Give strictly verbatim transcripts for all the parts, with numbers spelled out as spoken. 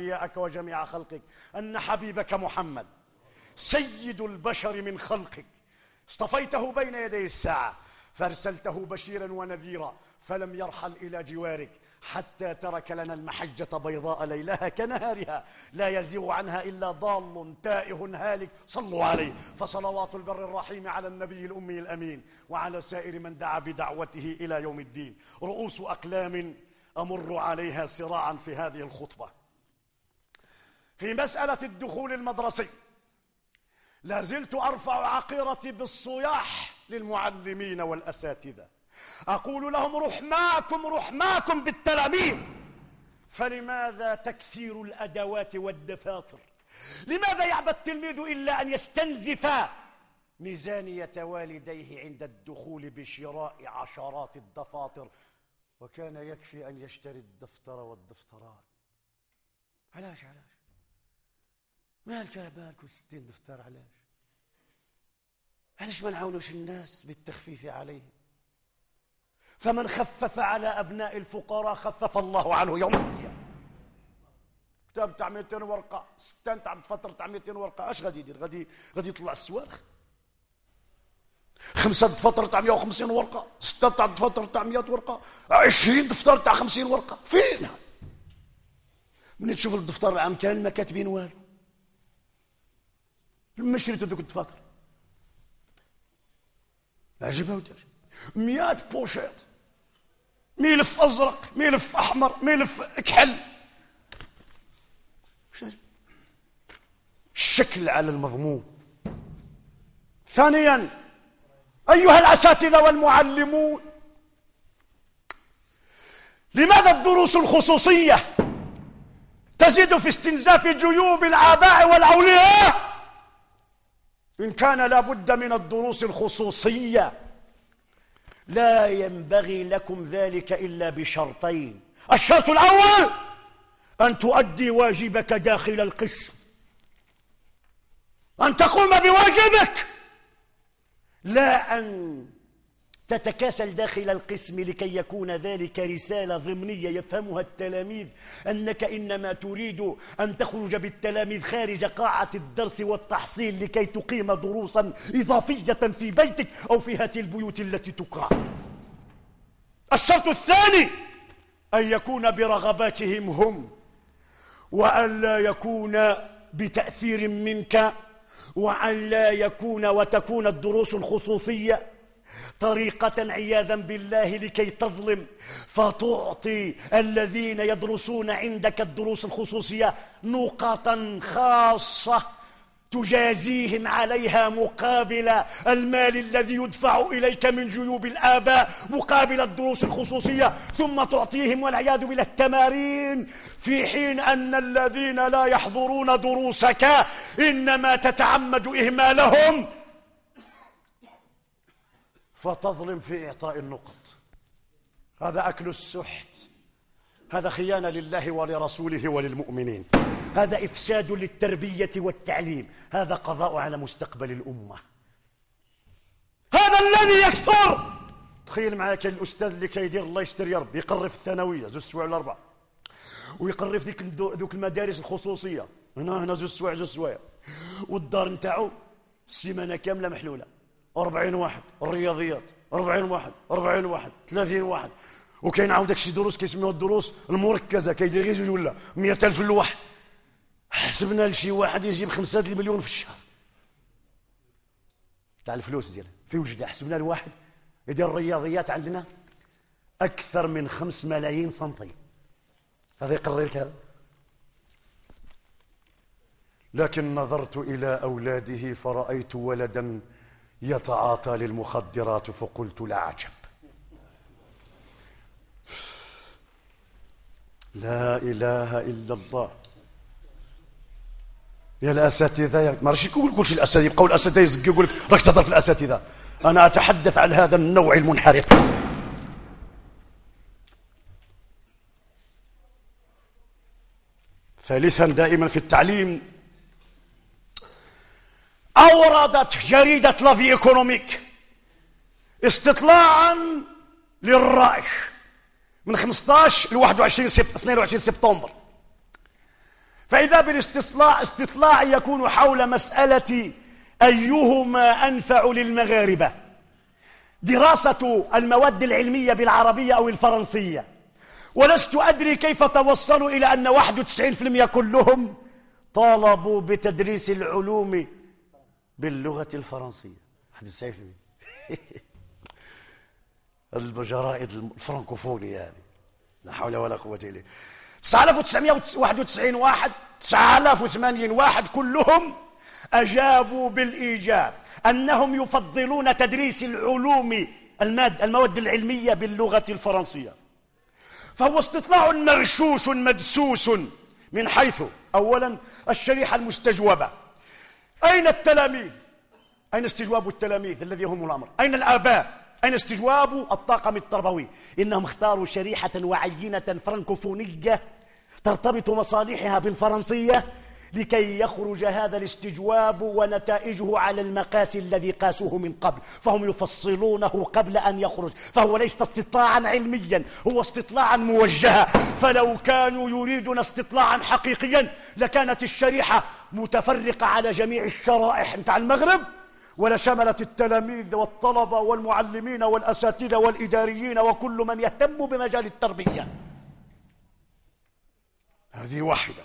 أنبياءك وجميع خلقك أن حبيبك محمد سيد البشر من خلقك، اصطفيته بين يدي الساعة فارسلته بشيرا ونذيرا، فلم يرحل إلى جوارك حتى ترك لنا المحجة بيضاء ليلها كنهارها لا يزيغ عنها إلا ضال تائه هالك. صلوا عليه. فصلوات البر الرحيم على النبي الأمي الأمين وعلى سائر من دعا بدعوته إلى يوم الدين. رؤوس أقلام أمر عليها سراعا في هذه الخطبة. في مسألة الدخول المدرسي لا زلت أرفع عقيرتي بالصياح للمعلمين والأساتذة، أقول لهم رحماكم رحماكم بالتلاميذ، فلماذا تكثير الأدوات والدفاتر؟ لماذا يعبى التلميذ إلا أن يستنزف ميزانية والديه عند الدخول بشراء عشرات الدفاتر، وكان يكفي أن يشتري الدفتر والدفتران؟ علاش علاش مالك مالك ستين دفتر؟ علاش علاش ما نعاونوش الناس بالتخفيف عليهم؟ فمن خفف على أبناء الفقراء خفف الله عنه يوم القيامة. كتاب تاع مئتين ورقة، ستان تاع دفتر تاع مئتين ورقة، اش غادي يدير؟ غادي غادي يطلع السوارخ. خمسة دفتر تاع مئة وخمسين ورقة، ستة تاع دفتر تاع مئة ورقة، عشرين دفتر تاع خمسين ورقة، فين؟ من تشوف الدفتر العام كامل ما كاتبين والو. لما شريتو ذوك الدفاتر عجبها ودار مئة بوشيط، ملف ازرق، ملف احمر، ملف كحل. الشكل على المضمون. ثانيا ايها الاساتذه والمعلمون، لماذا الدروس الخصوصيه تزيد في استنزاف جيوب الآباء والأولياء إن كان لا بد من الدروس الخصوصية؟ لا ينبغي لكم ذلك إلا بشرطين. الشرط الأول أن تؤدي واجبك داخل القسم، أن تقوم بواجبك، لا أن تتكاسل داخل القسم لكي يكون ذلك رسالة ضمنية يفهمها التلاميذ أنك إنما تريد أن تخرج بالتلاميذ خارج قاعة الدرس والتحصيل لكي تقيم دروسا إضافية في بيتك أو في هذه البيوت التي تقرأ. الشرط الثاني أن يكون برغباتهم هم، وأن لا يكون بتأثير منك، وأن لا يكون وتكون الدروس الخصوصية طريقة عياذا بالله لكي تظلم، فتعطي الذين يدرسون عندك الدروس الخصوصية نقطا خاصة تجازيهم عليها مقابل المال الذي يدفع إليك من جيوب الآباء مقابل الدروس الخصوصية، ثم تعطيهم والعياذ بالله التمارين، في حين أن الذين لا يحضرون دروسك إنما تتعمد إهمالهم فتظلم في إعطاء النقط. هذا أكل السحت، هذا خيانة لله ولرسوله وللمؤمنين، هذا إفساد للتربية والتعليم، هذا قضاء على مستقبل الأمة. هذا الذي يكثر. تخيل معايا كان الأستاذ اللي كيدير الله يستر يا رب يقرر في الثانوية زوج سوايع ولا أربعة، ويقرر في ذيك ذوك المدارس الخصوصية هنا هنا زوج سوايع زوج سوايع، والدار نتاعو السيمانة كاملة محلولة، أربعين واحد الرياضيات، أربعين واحد أربعين واحد ثلاثين واحد، وكاين عاودك شي دروس كيسميوها الدروس المركزة كيدير غير زوج ولا مئة ألف لواحد. حسبنا لشي واحد يجيب خمسة المليون في الشهر تاع الفلوس ديالها في وجده. حسبنا الواحد يدير الرياضيات عندنا أكثر من خمس ملايين سنتيم، هذا يقرر لك هذا. لكن نظرت إلى أولاده فرأيت ولدا يتعاطى للمخدرات فقلت لا عجب. لا إله إلا الله. يا الأساتذة، ما رشي يقول كل شيء الأساتذة، يبقوا الأساتذة يزق يقول لك راك تهضر في الأساتذة. أنا أتحدث عن هذا النوع المنحرف. ثالثا دائما في التعليم، أوردت جريدة لافي ايكونوميك استطلاعا للرأي من خمسة عشر ل واحد وعشرين اثنين وعشرين سبتمبر، فإذا بالاستطلاع استطلاع يكون حول مسألة أيهما أنفع للمغاربة، دراسة المواد العلمية بالعربية أو الفرنسية. ولست أدري كيف توصلوا إلى أن واحد وتسعين بالمئة كلهم طالبوا بتدريس العلوم باللغة الفرنسية. واحد وتسعين بالمئة الجرائد الفرنكوفونية هذه لا حول ولا قوة إلا بالله. تسعة آلاف وتسعمئة وواحد وتسعين واحد، تسعة آلاف وثمانين واحد كلهم أجابوا بالإيجاب أنهم يفضلون تدريس العلوم الماد المواد العلمية باللغة الفرنسية. فهو استطلاع مرشوش مدسوس من حيث أولا الشريحة المستجوبة. أين التلاميذ؟ أين استجواب التلاميذ الذي هم الأمر؟ أين الآباء؟ أين استجواب الطاقم التربوي؟ إنهم اختاروا شريحة وعينة فرنكوفونية ترتبط مصالحها بالفرنسية لكي يخرج هذا الاستجواب ونتائجه على المقاس الذي قاسوه من قبل، فهم يفصلونه قبل أن يخرج. فهو ليس استطلاعا علميا، هو استطلاعا موجها. فلو كانوا يريدون استطلاعا حقيقيا لكانت الشريحة متفرقة على جميع الشرائح متاع المغرب، ولشملت التلاميذ والطلبة والمعلمين والأساتذة والإداريين وكل من يهتم بمجال التربية. هذه واحدة.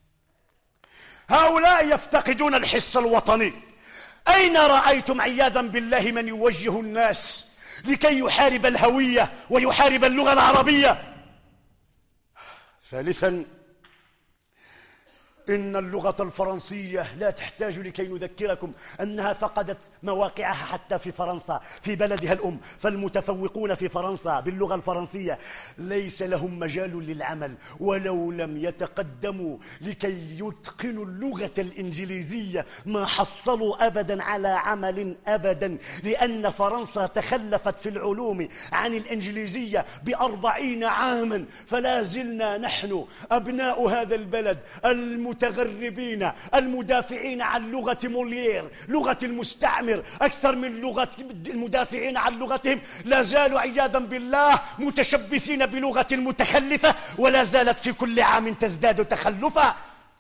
هؤلاء يفتقدون الحس الوطني. أين رأيتم عياذا بالله من يوجه الناس لكي يحارب الهوية ويحارب اللغة العربية؟ ثالثا، إن اللغة الفرنسية لا تحتاج لكي نذكركم أنها فقدت مواقعها حتى في فرنسا في بلدها الأم. فالمتفوقون في فرنسا باللغة الفرنسية ليس لهم مجال للعمل ولو لم يتقدموا لكي يتقنوا اللغة الإنجليزية ما حصلوا أبدا على عمل أبدا، لأن فرنسا تخلفت في العلوم عن الإنجليزية بأربعين عاما. فلا زلنا نحن أبناء هذا البلد المتفوقين المتغربين المدافعين عن لغة موليير لغة المستعمر أكثر من لغة المدافعين عن لغتهم، لا زالوا عياذا بالله متشبثين بلغة متخلفة ولا زالت في كل عام تزداد تخلفا.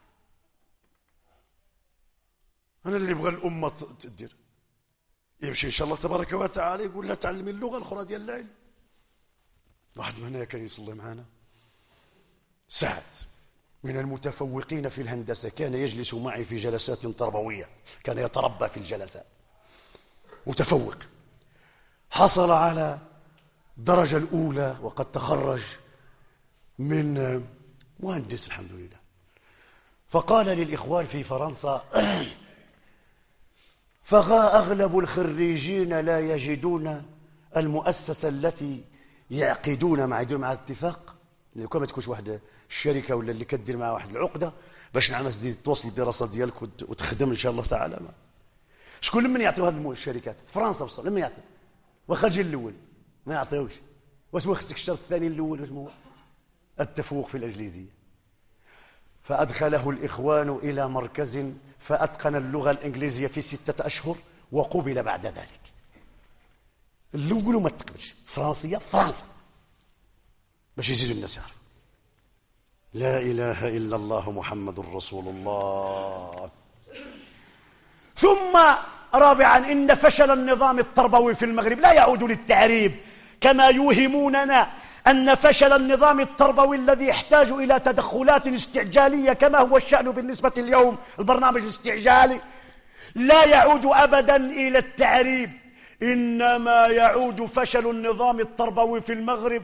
أنا اللي يبغى الأمة تدير يمشي إن شاء الله تبارك وتعالى يقول لا تعلمي اللغة الأخرى ديال الليل. واحد من هنا كان يصلي معنا سعد من المتفوقين في الهندسة، كان يجلس معي في جلسات تربوية، كان يتربى في الجلسات، متفوق، حصل على الدرجة الأولى وقد تخرج من مهندس الحمد لله. فقال للإخوان في فرنسا فأغلب الخريجين لا يجدون المؤسسة التي يعقدون مع مع اتفاق، كون ما تكونش واحد الشركه ولا اللي كدير مع واحد العقده باش نعمس دي توصل الدراسه ديالك وتخدم ان شاء الله تعالى. ما شكون لمن يعطيو هذه الشركات؟ فرنسا بصح لمن يعطي؟ واخا جي الاول ما يعطيوش. واش هو خصك الشرط الثاني الاول؟ واش هو التفوق في الاجليزيه؟ فادخله الاخوان الى مركز فاتقن اللغه الانجليزيه في سته اشهر وقبل بعد ذلك. الاول ما تقبلش فرنسيه فرنسا باش يزيدوا الناس يعرفوا لا إله إلا الله محمد رسول الله. ثم رابعا، إن فشل النظام التربوي في المغرب لا يعود للتعريب كما يوهموننا أن فشل النظام التربوي الذي يحتاج إلى تدخلات استعجالية كما هو الشأن بالنسبة اليوم البرنامج الاستعجالي لا يعود أبدا إلى التعريب، إنما يعود فشل النظام التربوي في المغرب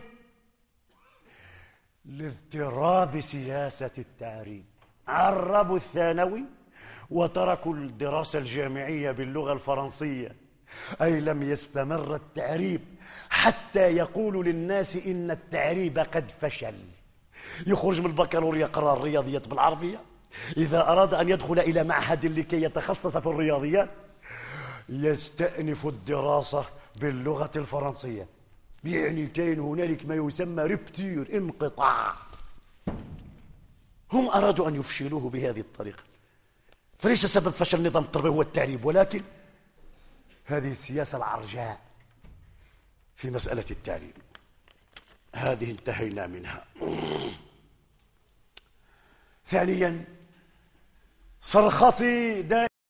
لاضطراب سياسة التعريب. عربوا الثانوي وتركوا الدراسة الجامعية باللغة الفرنسية، أي لم يستمر التعريب حتى يقولوا للناس إن التعريب قد فشل. يخرج من البكالوريا قرار الرياضيات بالعربية، إذا أراد أن يدخل إلى معهد لكي يتخصص في الرياضيات يستأنف الدراسة باللغة الفرنسية. يعني كاين هنالك ما يسمى ربتير، انقطاع. هم أرادوا أن يفشلوه بهذه الطريقة. فليس سبب فشل النظام التربوي هو التعريب، ولكن هذه السياسة العرجاء في مسألة التعريب. هذه انتهينا منها. ثانيا، صرختي دائما